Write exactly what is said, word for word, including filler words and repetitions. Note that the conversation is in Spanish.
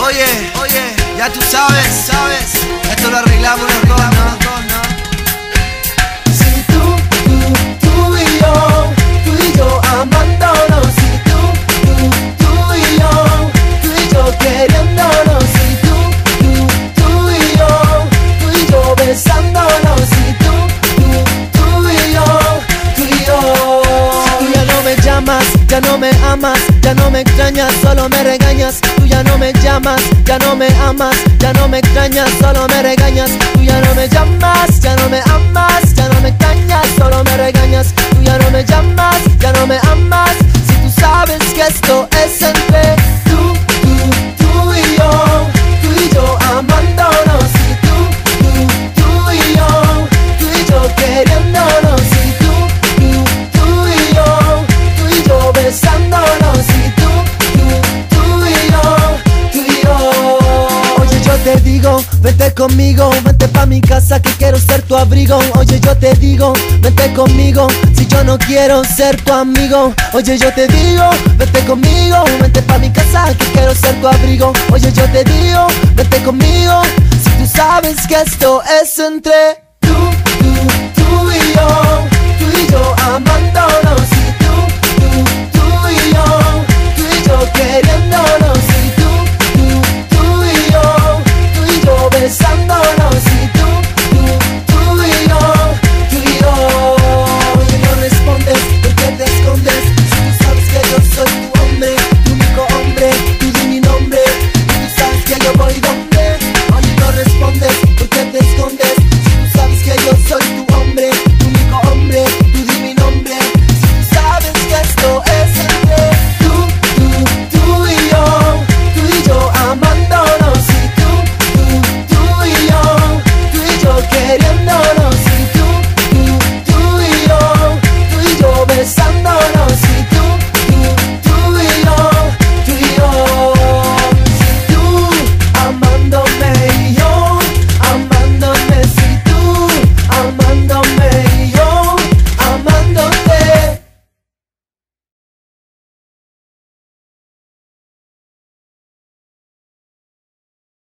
Oye, oye, ya tú sabes, sabes, esto lo arreglamos los dos, ¿no? Si tú, tú, tú y yo, tú y yo amándonos. Si tú, tú, tú y yo, tú y yo queriéndonos. Si tú, tú, tú y yo, tú y yo besándonos. Si tú, tú, tú y yo, tú y yo. Tú ya no me llamas, ya no me amas, ya no me extrañas, solo me regañas. Tú ya no me llamas, ya no me amas, ya no me extrañas, solo me regañas. Tú ya no me llamas, ya no me amas, ya no me extrañas, solo me regañas. Tú ya no me llamas, ya no me amas, si tú sabes que esto es entre tú, tú, tú y yo, tú y yo amándonos. Si tú, tú, tú y yo, tú y yo queriéndonos. Si tú, tú, tú y yo, tú y yo besándonos. Si tú, tú, tú y yo, tú y yo. Oye, yo te digo, vete conmigo, vete pa' mi casa que quiero ser tu abrigo. Oye, yo te digo, vete conmigo, si yo no quiero ser tu amigo. Oye, yo te digo, vete conmigo, vete pa' mi casa que quiero ser tu abrigo. Oye, yo te digo, vete conmigo, si tú sabes que esto es entre tú, tú, tú y yo.